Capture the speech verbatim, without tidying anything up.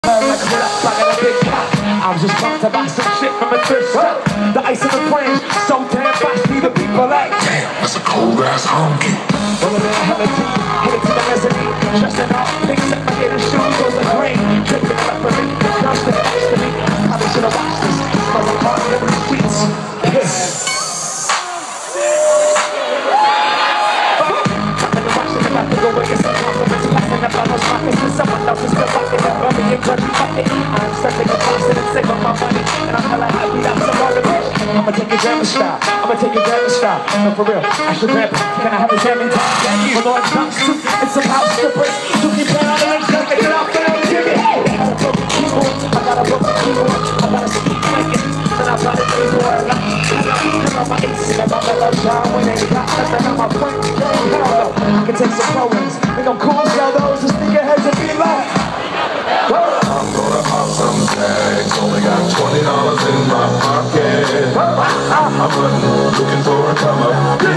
Like a up, I got a big cop. I was just about to buy some shit from a thrift shop. The ice in the plane, so damn feisty. The people like, damn, that's a cold ass honky. Well, a little hella deep, hit it to the mezzanine. Dressing all pink, set my hair and shoes, those are green. Drinking it up for me, now sitting next to me. Probably should have watched this. Smells like hard in the streets. Piss. About to go and get some compliments, passing up on those pockets to someone else's good pocket. That bumming and grudgy pocket. I'm stuck in a closet and save up my money, and I'm hella happy I'm some other bitch. I'ma take your grandma style, I'ma take your grandma style. No, for real, I should grab it. Can I have a jamming time? With all jumpsuit and some house strippers. You can plan on the next time, get it out, but I'll give it. I got a broken keyboard, I got a broken keyboard, I got a speak clicking, and I got a keyboard. I'm on my ace, and I'm on my love job when they got nothing on my front. I can take some programs, think I'm cool, sell those, just think ahead to be like. I'm gonna pop some tags, only got twenty dollars in my pocket. I'm running, looking for a come up.